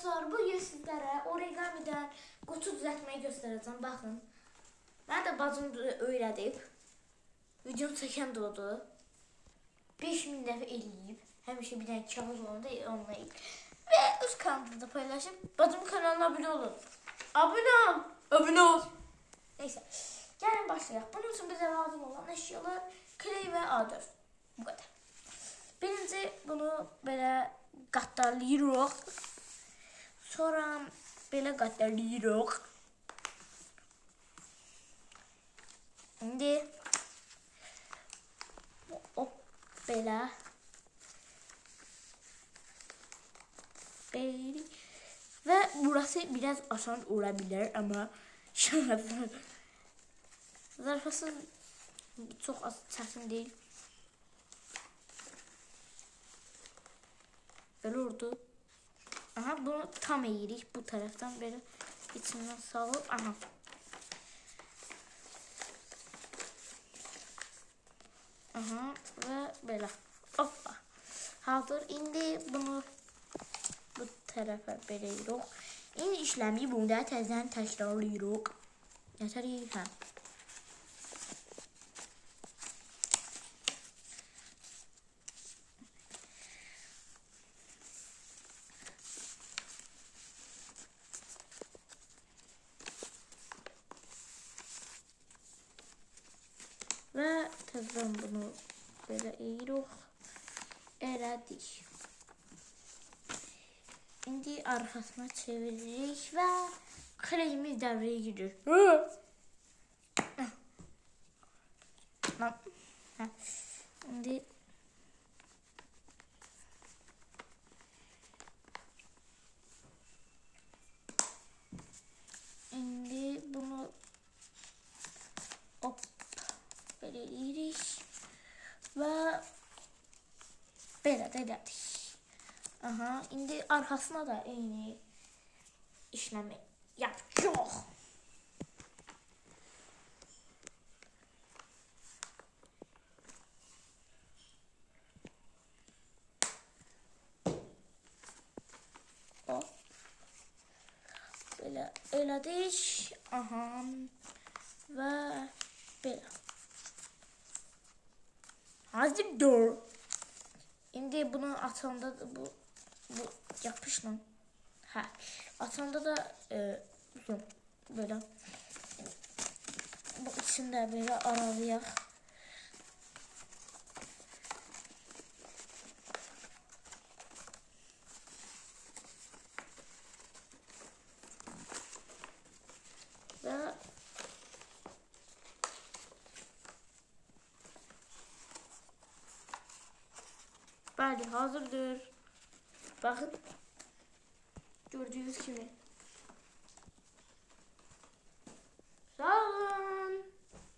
dostlar, bugün sizlere origamidən qutu düzəltməyi göstərəcəm. Baxın. Mən də bacım öyrədib. Videom çəkən də odur. 5000 dəfə eləyib. Həmişə bir dənə kağız olanda onunla eləyib. Və öz kanalımda paylaşıb. Bacımın kanalına abunə olun. Abunə ol. Abunə ol. Neyse. Gəlin başlayaq. Bunun üçün bizə lazım olan əşyalar kley və A4. Bu qədər. Birinci bunu belə qatlarlayırıq. Sonra belə qatlarlayırıq. İndi belə və burası biraz asan olabilir ama zarfası çok az çətin değil. Böyle oldu. Aha, bunu tam eğirik bu taraftan böyle içinden salıp aha. Aha ve böyle. Hoppa. Hazır. İndi bunu bu tarafa veririk. İndi işlemi bunda təzədən təkrarlayırıq. Yetərik hə. Və təzədən bunu belə eğirik. Elədik. İndi arkasına çeviririk və kleyimiz devreye girir. İndi bunu hop böyle eğirik və belə də elədik. Aha, indi arkasına da eyni işlemi yapacağıq. Belə elədik. Aha. Və belə. Hazırdır. İndi bunu atanda da bu yapışla. Hə. Atanda da böyle bu içində belə aralayaq. Və bəli, hazırdır. Bakın. Gördüğünüz gibi.